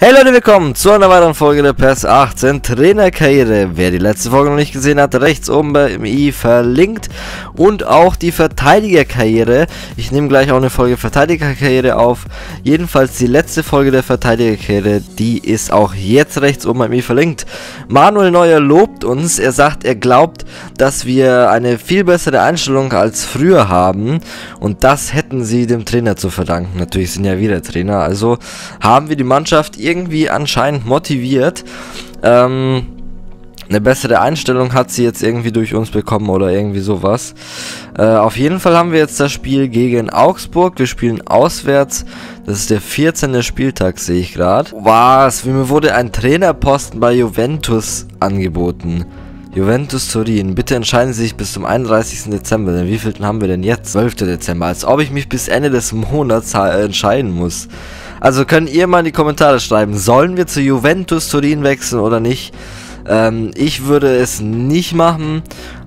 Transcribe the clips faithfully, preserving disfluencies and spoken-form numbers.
Hey Leute, willkommen zu einer weiteren Folge der PES achtzehn Trainerkarriere. Wer die letzte Folge noch nicht gesehen hat, rechts oben beim i verlinkt. Und auch die Verteidigerkarriere. Ich nehme gleich auch eine Folge Verteidigerkarriere auf. Jedenfalls die letzte Folge der Verteidigerkarriere, die ist auch jetzt rechts oben beim i verlinkt. Manuel Neuer lobt uns. Er sagt, er glaubt, dass wir eine viel bessere Einstellung als früher haben. Und das hätten sie dem Trainer zu verdanken. Natürlich sind ja wieder Trainer. Also haben wir die Mannschaft irgendwie anscheinend motiviert. Ähm, eine bessere Einstellung hat sie jetzt irgendwie durch uns bekommen oder irgendwie sowas. Äh, auf jeden Fall haben wir jetzt das Spiel gegen Augsburg. Wir spielen auswärts. Das ist der vierzehnte Spieltag, sehe ich gerade. Was? Mir wurde ein Trainerposten bei Juventus angeboten. Juventus Turin. Bitte entscheiden Sie sich bis zum einunddreißigsten Dezember. Denn wie vielten haben wir denn jetzt? zwölften Dezember. Als ob ich mich bis Ende des Monats entscheiden muss. Also könnt ihr mal in die Kommentare schreiben, sollen wir zu Juventus Turin wechseln oder nicht? Ähm, ich würde es nicht machen,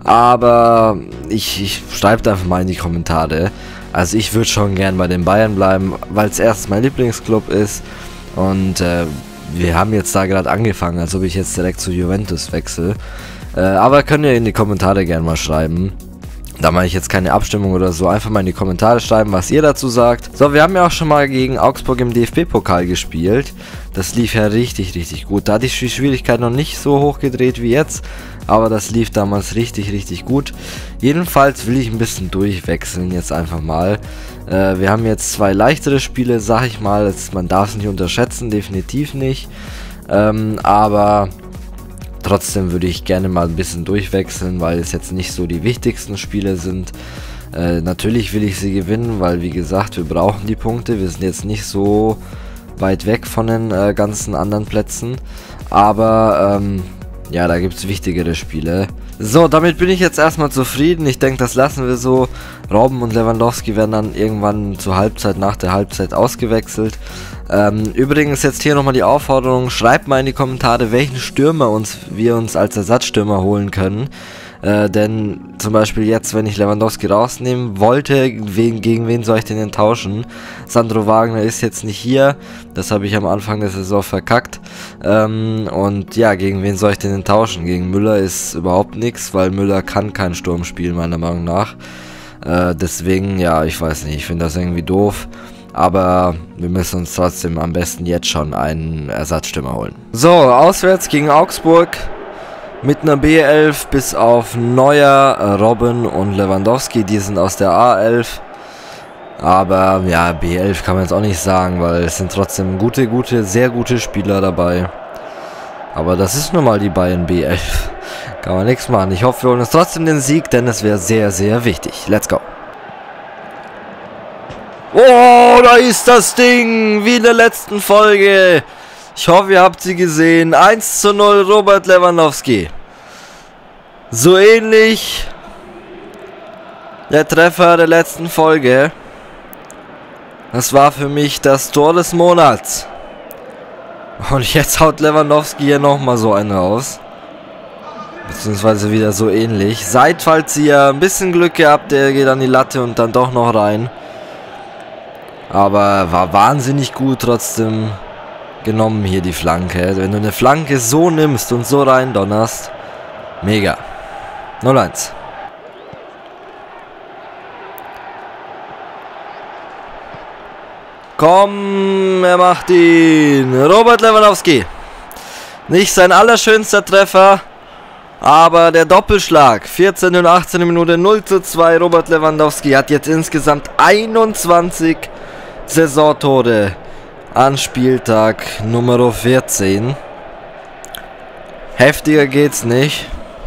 aber ich, ich schreibe einfach mal in die Kommentare. Also ich würde schon gern bei den Bayern bleiben, weil es erst mein Lieblingsclub ist. Und äh, wir haben jetzt da gerade angefangen, als ob ich jetzt direkt zu Juventus wechsle. Äh, aber könnt ihr in die Kommentare gerne mal schreiben. Da mache ich jetzt keine Abstimmung oder so, einfach mal in die Kommentare schreiben, was ihr dazu sagt. So, wir haben ja auch schon mal gegen Augsburg im D F B-Pokal gespielt. Das lief ja richtig, richtig gut. Da hatte ich die Schwierigkeit noch nicht so hoch gedreht wie jetzt, aber das lief damals richtig, richtig gut. Jedenfalls will ich ein bisschen durchwechseln jetzt einfach mal. Äh, wir haben jetzt zwei leichtere Spiele, sag ich mal. Jetzt, man darf es nicht unterschätzen, definitiv nicht. Ähm, aber... Trotzdem würde ich gerne mal ein bisschen durchwechseln, weil es jetzt nicht so die wichtigsten Spiele sind. Äh, natürlich will ich sie gewinnen, weil wie gesagt, wir brauchen die Punkte. Wir sind jetzt nicht so weit weg von den äh, ganzen anderen Plätzen. Aber ähm, ja, da gibt es wichtigere Spiele. So, damit bin ich jetzt erstmal zufrieden. Ich denke, das lassen wir so. Robben und Lewandowski werden dann irgendwann zur Halbzeit, nach der Halbzeit ausgewechselt. Ähm, übrigens jetzt hier nochmal die Aufforderung, schreibt mal in die Kommentare, welchen Stürmer uns wir uns als Ersatzstürmer holen können. Äh, denn zum Beispiel jetzt, wenn ich Lewandowski rausnehmen wollte, wen, gegen wen soll ich den denn tauschen? Sandro Wagner ist jetzt nicht hier, das habe ich am Anfang der Saison verkackt. Ähm, und ja, gegen wen soll ich den denn tauschen? Gegen Müller ist überhaupt nichts, weil Müller kann keinen Sturm spielen, meiner Meinung nach. Äh, deswegen, ja, ich weiß nicht, ich finde das irgendwie doof. Aber wir müssen uns trotzdem am besten jetzt schon einen Ersatzstürmer holen. So, auswärts gegen Augsburg. Mit einer B elf bis auf Neuer, Robben und Lewandowski. Die sind aus der A elf. Aber ja, B elf kann man jetzt auch nicht sagen, weil es sind trotzdem gute, gute, sehr gute Spieler dabei. Aber das ist nun mal die Bayern B elf. Kann man nichts machen. Ich hoffe, wir holen uns trotzdem den Sieg, denn es wäre sehr, sehr wichtig. Let's go. Oh, da ist das Ding, wie in der letzten Folge. Ich hoffe, ihr habt sie gesehen. eins zu null Robert Lewandowski. So ähnlich der Treffer der letzten Folge. Das war für mich das Tor des Monats. Und jetzt haut Lewandowski hier nochmal so einen raus. Beziehungsweise wieder so ähnlich. Seitfallzieher, ein bisschen Glück gehabt, der geht an die Latte und dann doch noch rein. Aber war wahnsinnig gut trotzdem genommen hier die Flanke. Wenn du eine Flanke so nimmst und so rein donnerst, mega. null eins. Komm, er macht ihn. Robert Lewandowski. Nicht sein allerschönster Treffer, aber der Doppelschlag. vierzehnte und achtzehnte Minute, null zu zwei. Robert Lewandowski hat jetzt insgesamt einundzwanzig Saisontore an Spieltag Nummer vierzehn. Heftiger geht's nicht.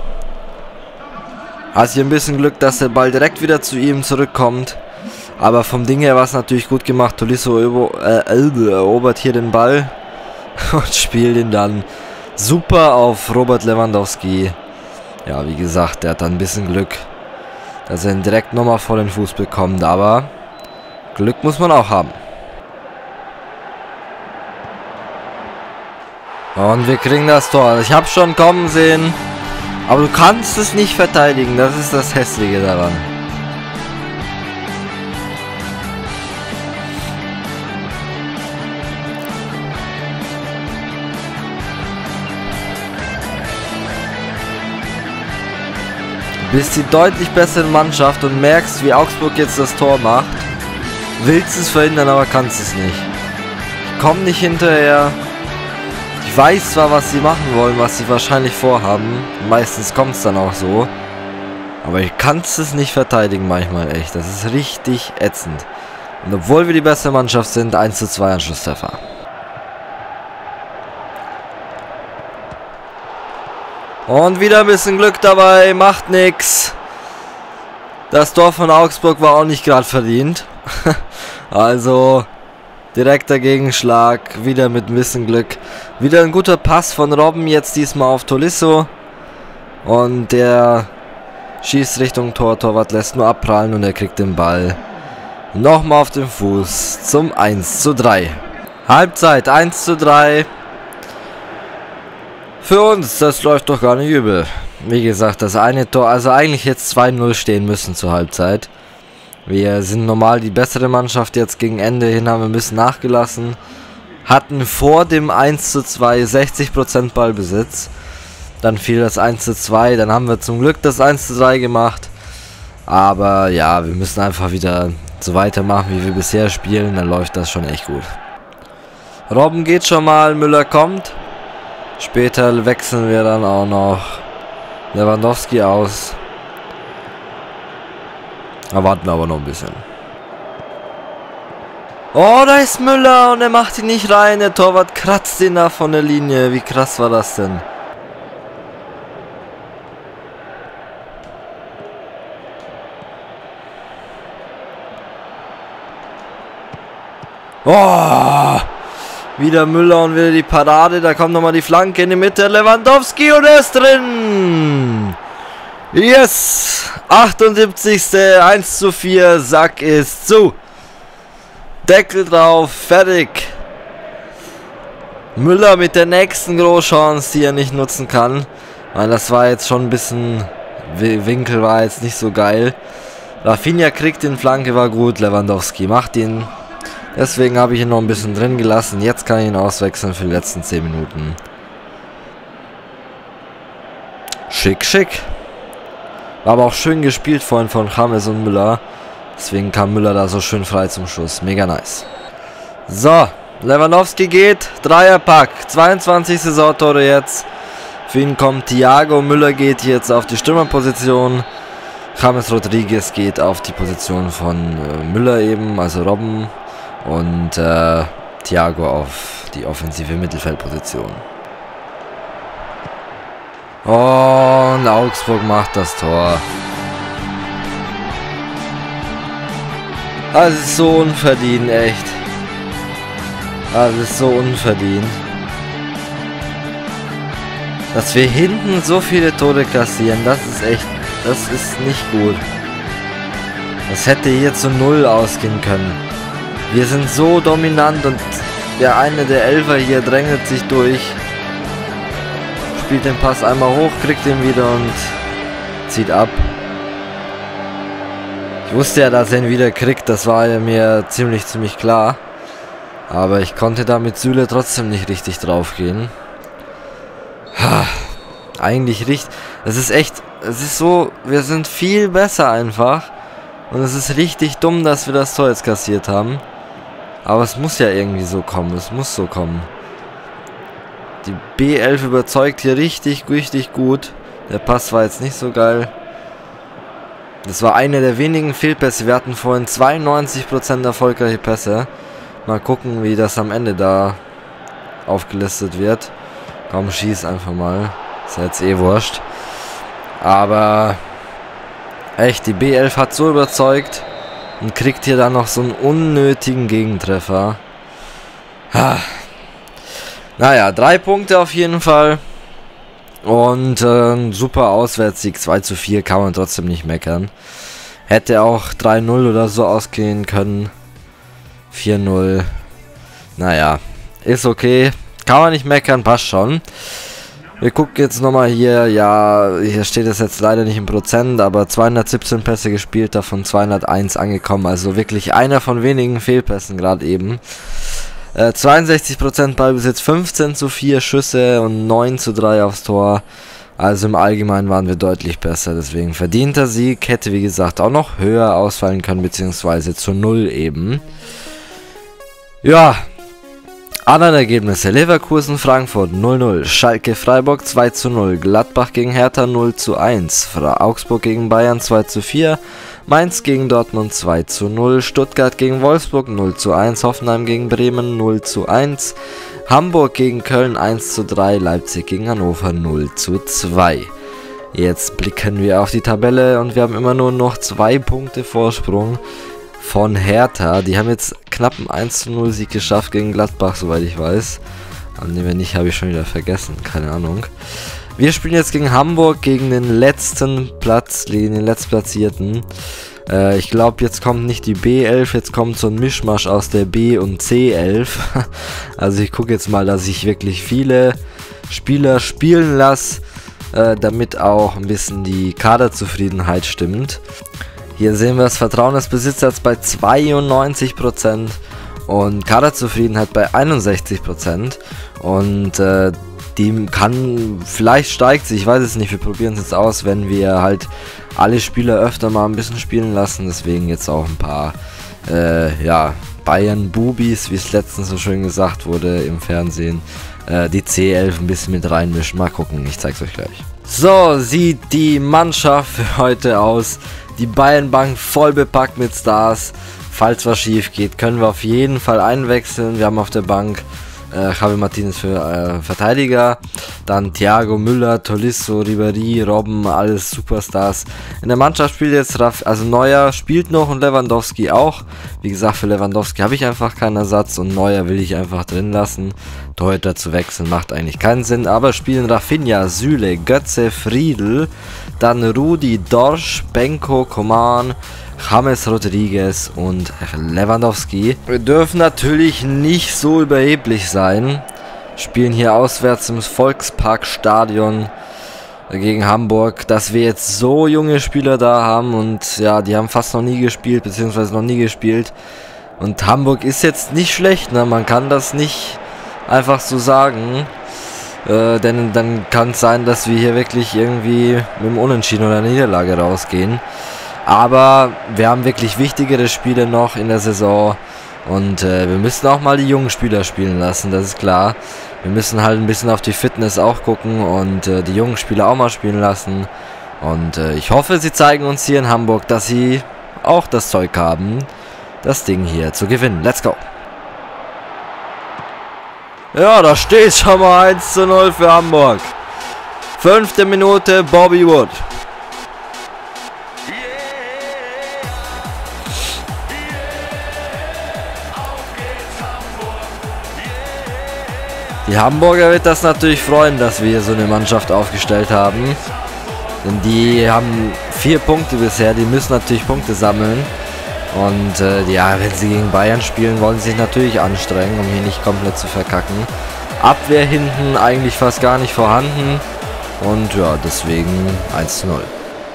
Hat hier ein bisschen Glück, dass der Ball direkt wieder zu ihm zurückkommt. Aber vom Ding her war es natürlich gut gemacht. Tolisso äh, erobert hier den Ball und spielt ihn dann super auf Robert Lewandowski. Ja, wie gesagt, der hat dann ein bisschen Glück, dass er ihn direkt nochmal vor den Fuß bekommt. Aber Glück muss man auch haben. Und wir kriegen das Tor. Ich habe schon kommen sehen. Aber du kannst es nicht verteidigen. Das ist das Hässliche daran. bist die deutlich bessere Mannschaft und merkst, wie Augsburg jetzt das Tor macht. Willst es verhindern, aber kannst es nicht. Komm nicht hinterher. Ich weiß zwar, was sie machen wollen, was sie wahrscheinlich vorhaben. Meistens kommt es dann auch so. Aber ich kann es nicht verteidigen manchmal, echt. Das ist richtig ätzend. Und obwohl wir die beste Mannschaft sind, eins zu zwei Anschlusstreffer. Und wieder ein bisschen Glück dabei, macht nix. Das Tor von Augsburg war auch nicht gerade verdient. Also direkter Gegenschlag, wieder mit ein bisschen Glück. Wieder ein guter Pass von Robben, jetzt diesmal auf Tolisso. Und der schießt Richtung Tor, Torwart lässt nur abprallen und er kriegt den Ball nochmal auf den Fuß zum eins zu drei. Halbzeit eins zu drei. Für uns, das läuft doch gar nicht übel. Wie gesagt, das eine Tor, also eigentlich jetzt zwei null stehen müssen zur Halbzeit. Wir sind normal die bessere Mannschaft, jetzt gegen Ende hin haben wir ein bisschen nachgelassen. Hatten vor dem eins zu zwei sechzig Prozent Ballbesitz. Dann fiel das eins zu zwei, dann haben wir zum Glück das eins zu drei gemacht. Aber ja, wir müssen einfach wieder so weitermachen, wie wir bisher spielen, dann läuft das schon echt gut. Robben geht schon mal, Müller kommt. Später wechseln wir dann auch noch Lewandowski aus. Da warten wir aber noch ein bisschen. Oh, da ist Müller und er macht ihn nicht rein. Der Torwart kratzt ihn da von der Linie. Wie krass war das denn? Oh, wieder Müller und wieder die Parade. Da kommt nochmal die Flanke in die Mitte. Lewandowski und er ist drin. Yes. achtundsiebzigste eins zu vier. Sack ist zu. Deckel drauf. Fertig. Müller mit der nächsten Großchance, die er nicht nutzen kann. Weil das war jetzt schon ein bisschen... Winkel war jetzt nicht so geil. Rafinha kriegt den, Flanke war gut. Lewandowski macht ihn. Deswegen habe ich ihn noch ein bisschen drin gelassen. Jetzt kann ich ihn auswechseln für die letzten zehn Minuten. Schick, schick. War aber auch schön gespielt vorhin von James und Müller. Deswegen kam Müller da so schön frei zum Schuss. Mega nice. So, Lewandowski geht. Dreierpack. zweiundzwanzig Saisontore jetzt. Für ihn kommt Thiago. Müller geht jetzt auf die Stürmerposition. James Rodriguez geht auf die Position von äh, Müller eben, also Robben. Und äh, Thiago auf die offensive Mittelfeldposition. Und Augsburg macht das Tor. Das ist so unverdient, echt. Das ist so unverdient. Dass wir hinten so viele Tore kassieren, das ist echt, das ist nicht gut. Das hätte hier zu null ausgehen können. Wir sind so dominant und der eine der Elfer hier drängelt sich durch. Spielt den Pass einmal hoch, kriegt ihn wieder und zieht ab. Ich wusste ja, dass er ihn wieder kriegt, das war mir ziemlich, ziemlich klar. Aber ich konnte da mit Süle trotzdem nicht richtig drauf gehen. Ha, eigentlich richtig. Es ist echt, es ist so, wir sind viel besser einfach. Und es ist richtig dumm, dass wir das Tor jetzt kassiert haben. Aber es muss ja irgendwie so kommen, es muss so kommen. Die B elf überzeugt hier richtig, richtig gut. Der Pass war jetzt nicht so geil. Das war einer der wenigen Fehlpässe. Wir hatten vorhin zweiundneunzig Prozent erfolgreiche Pässe. Mal gucken, wie das am Ende da aufgelistet wird. Komm, schieß einfach mal. Ist ja jetzt eh wurscht. Aber echt, die B elf hat so überzeugt. Und kriegt hier dann noch so einen unnötigen Gegentreffer. Ha. Naja, drei Punkte auf jeden Fall. Und äh, ein super Auswärtssieg. zwei zu vier kann man trotzdem nicht meckern. Hätte auch drei null oder so ausgehen können. vier null. Naja, ist okay. Kann man nicht meckern, passt schon. Wir gucken jetzt nochmal hier, ja, hier steht es jetzt leider nicht im Prozent, aber zweihundertsiebzehn Pässe gespielt, davon zweihunderteins angekommen, also wirklich einer von wenigen Fehlpässen gerade eben. Äh, zweiundsechzig Prozent Ballbesitz, fünfzehn zu vier Schüsse und neun zu drei aufs Tor, Also im Allgemeinen waren wir deutlich besser, deswegen verdienter Sieg. Hätte wie gesagt auch noch höher ausfallen können, beziehungsweise zu null eben. Ja, anderen Ergebnisse: Leverkusen Frankfurt null null, Schalke Freiburg zwei zu null, Gladbach gegen Hertha null zu eins, Augsburg gegen Bayern zwei zu vier, Mainz gegen Dortmund zwei zu null, Stuttgart gegen Wolfsburg null zu eins, Hoffenheim gegen Bremen null zu eins, Hamburg gegen Köln eins zu drei, Leipzig gegen Hannover null zu zwei. Jetzt blicken wir auf die Tabelle und wir haben immer nur noch zwei Punkte Vorsprung von Hertha. Die haben jetzt knapp einen eins zu null Sieg geschafft gegen Gladbach, soweit ich weiß. Und wenn nicht, habe ich schon wieder vergessen, keine Ahnung. Wir spielen jetzt gegen Hamburg, gegen den letzten Platz, gegen den letztplatzierten. Äh, ich glaube, jetzt kommt nicht die B elf, jetzt kommt so ein Mischmasch aus der B und C elf. Also ich gucke jetzt mal, dass ich wirklich viele Spieler spielen lasse, äh, damit auch ein bisschen die Kaderzufriedenheit stimmt. Hier sehen wir das Vertrauen des Besitzers bei zweiundneunzig Prozent und Kaderzufriedenheit bei einundsechzig Prozent. Und äh, die kann, vielleicht steigt sie, ich weiß es nicht, wir probieren es jetzt aus, wenn wir halt alle Spieler öfter mal ein bisschen spielen lassen. Deswegen jetzt auch ein paar, äh, ja, Bayern-Bubis, wie es letztens so schön gesagt wurde im Fernsehen, äh, die C elf ein bisschen mit reinmischen. Mal gucken, ich zeig's euch gleich. So sieht die Mannschaft für heute aus. Die Bayernbank voll bepackt mit Stars. Falls was schief geht, können wir auf jeden Fall einwechseln. Wir haben auf der Bank äh, Javi Martinez für äh, Verteidiger, dann Thiago Müller, Tolisso, Ribéry, Robben, alles Superstars. In der Mannschaft spielt jetzt Raf, also Neuer spielt noch und Lewandowski auch. Wie gesagt, für Lewandowski habe ich einfach keinen Ersatz und Neuer will ich einfach drin lassen. Torhüter zu wechseln macht eigentlich keinen Sinn, aber spielen Rafinha, Süle, Götze, Friedl, dann Rudi, Dorsch, Benko, Coman, James Rodriguez und Lewandowski. Wir dürfen natürlich nicht so überheblich sein. Spielen hier auswärts im Volksparkstadion gegen Hamburg, dass wir jetzt so junge Spieler da haben und ja, die haben fast noch nie gespielt, beziehungsweise noch nie gespielt. Und Hamburg ist jetzt nicht schlecht, ne? Man kann das nicht einfach so sagen. Äh, denn dann kann es sein, dass wir hier wirklich irgendwie mit dem Unentschieden oder Niederlage rausgehen. Aber wir haben wirklich wichtigere Spiele noch in der Saison und äh, wir müssen auch mal die jungen Spieler spielen lassen, das ist klar. Wir müssen halt ein bisschen auf die Fitness auch gucken und äh, die jungen Spieler auch mal spielen lassen. Und äh, ich hoffe, sie zeigen uns hier in Hamburg, dass sie auch das Zeug haben, das Ding hier zu gewinnen. Let's go! Ja, da steht schon mal eins zu null für Hamburg. Fünfte Minute, Bobby Wood. Die Hamburger wird das natürlich freuen, dass wir hier so eine Mannschaft aufgestellt haben. Denn die haben vier Punkte bisher, die müssen natürlich Punkte sammeln. Und äh, ja, wenn sie gegen Bayern spielen, wollen sie sich natürlich anstrengen, um hier nicht komplett zu verkacken. Abwehr hinten eigentlich fast gar nicht vorhanden. Und ja, deswegen eins zu null.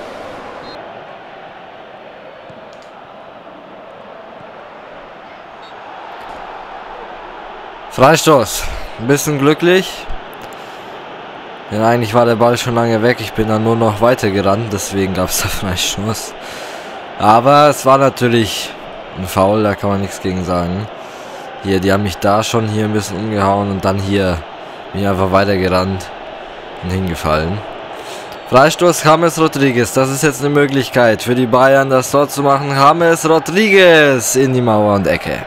Freistoß. Ein bisschen glücklich. Denn eigentlich war der Ball schon lange weg. Ich bin dann nur noch weiter gerannt. Deswegen gab es da Freistoß. Aber es war natürlich ein Foul. Da kann man nichts gegen sagen. Hier, die haben mich da schon hier ein bisschen umgehauen. Und dann hier bin ich einfach weiter gerannt. Und hingefallen. Freistoß James Rodriguez. Das ist jetzt eine Möglichkeit für die Bayern, das Tor zu machen. James Rodriguez in die Mauer und Ecke.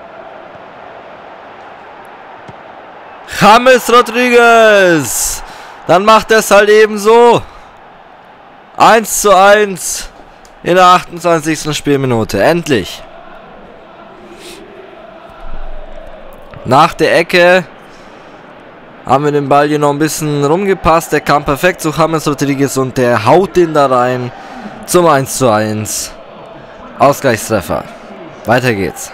James Rodriguez. Dann macht er es halt eben so. eins zu eins in der achtundzwanzigsten Spielminute. Endlich. Nach der Ecke haben wir den Ball hier noch ein bisschen rumgepasst. Der kam perfekt zu James Rodriguez und der haut den da rein zum eins zu eins. Ausgleichstreffer. Weiter geht's.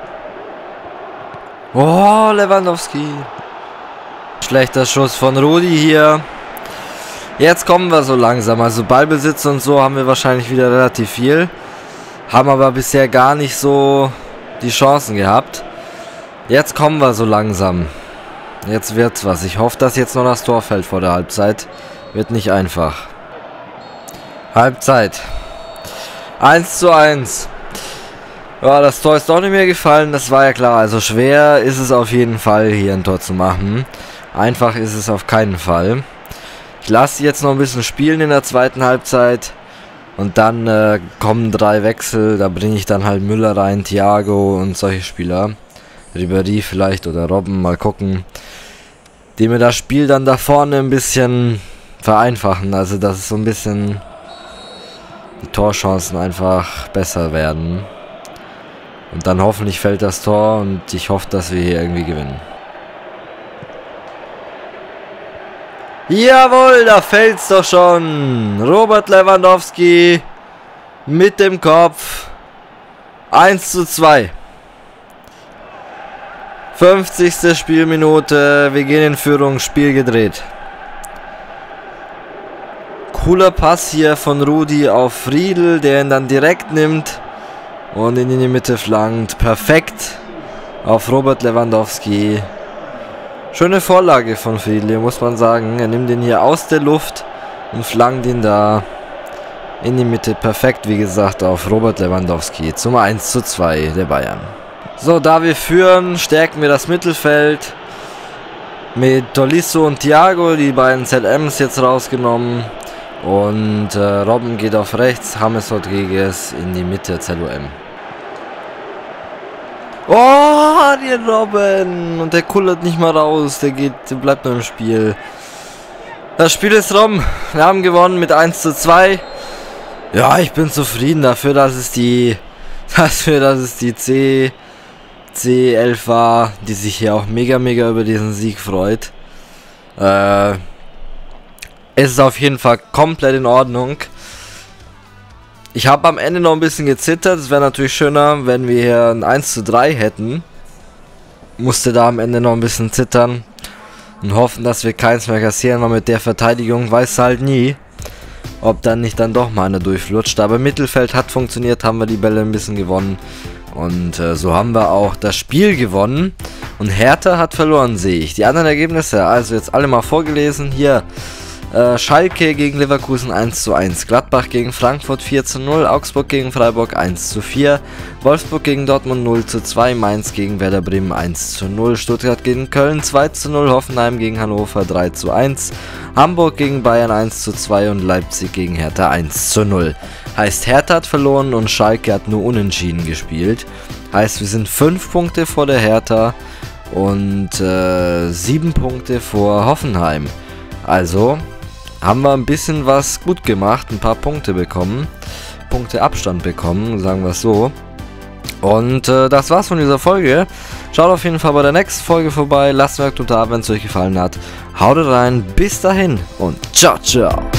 Oh, Lewandowski. Schlechter Schuss von Rudi hier. Jetzt kommen wir so langsam. Also Ballbesitz und so haben wir wahrscheinlich wieder relativ viel. Haben aber bisher gar nicht so die Chancen gehabt. Jetzt kommen wir so langsam. Jetzt wird's was. Ich hoffe, dass jetzt noch das Tor fällt vor der Halbzeit. Wird nicht einfach. Halbzeit. eins zu eins. Ja, das Tor ist doch nicht mehr gefallen, das war ja klar. Also schwer ist es auf jeden Fall, hier ein Tor zu machen. Einfach ist es auf keinen Fall. Ich lasse jetzt noch ein bisschen spielen in der zweiten Halbzeit. Und dann äh, kommen drei Wechsel. Da bringe ich dann halt Müller rein, Thiago und solche Spieler. Ribéry vielleicht oder Robben, mal gucken. Die mir das Spiel dann da vorne ein bisschen vereinfachen. Also dass es so ein bisschen die Torchancen einfach besser werden. Und dann hoffentlich fällt das Tor und ich hoffe, dass wir hier irgendwie gewinnen. Jawohl, da fällt's doch schon. Robert Lewandowski mit dem Kopf. eins zu zwei. fünfzigste Spielminute. Wir gehen in Führung. Spiel gedreht. Cooler Pass hier von Rudi auf Friedl, der ihn dann direkt nimmt und ihn in die Mitte flankt. Perfekt auf Robert Lewandowski. Schöne Vorlage von Friedl, muss man sagen. Er nimmt ihn hier aus der Luft und flankt ihn da in die Mitte. Perfekt, wie gesagt, auf Robert Lewandowski zum eins zu zwei der Bayern. So, da wir führen, stärken wir das Mittelfeld mit Tolisso und Thiago, die beiden Z Ms jetzt rausgenommen. Und äh, Robben geht auf rechts, James Rodriguez in die Mitte, Z O M. Oh, den Robben! Und der kullert nicht mal raus, der geht, der bleibt nur im Spiel. Das Spiel ist rum, wir haben gewonnen mit eins zu zwei. Ja, ich bin zufrieden dafür, dass es die, dafür, dass es die C, C elf war, die sich hier auch mega, mega über diesen Sieg freut. Äh... Es ist auf jeden Fall komplett in Ordnung. Ich habe am Ende noch ein bisschen gezittert. Es wäre natürlich schöner, wenn wir hier ein eins zu drei hätten. Musste da am Ende noch ein bisschen zittern. Und hoffen, dass wir keins mehr kassieren. Weil mit der Verteidigung weiß halt nie, ob dann nicht dann doch mal einer durchflutscht. Aber Mittelfeld hat funktioniert, haben wir die Bälle ein bisschen gewonnen. Und äh, so haben wir auch das Spiel gewonnen. Und Hertha hat verloren, sehe ich. Die anderen Ergebnisse, also jetzt alle mal vorgelesen. Hier. Äh, Schalke gegen Leverkusen eins zu eins, Gladbach gegen Frankfurt vier zu null, Augsburg gegen Freiburg eins zu vier, Wolfsburg gegen Dortmund null zu zwei, Mainz gegen Werder Bremen eins zu null, Stuttgart gegen Köln zwei zu null, Hoffenheim gegen Hannover drei zu eins, Hamburg gegen Bayern eins zu zwei und Leipzig gegen Hertha eins zu null. Heißt, Hertha hat verloren und Schalke hat nur unentschieden gespielt. Heißt, wir sind fünf Punkte vor der Hertha und äh, sieben Punkte vor Hoffenheim. Also haben wir ein bisschen was gut gemacht, ein paar Punkte bekommen, Punkte Abstand bekommen, sagen wir es so. Und äh, das war's von dieser Folge. Schaut auf jeden Fall bei der nächsten Folge vorbei, lasst mir einen Kommentar, wenn es euch gefallen hat. Haut rein, bis dahin und ciao, ciao.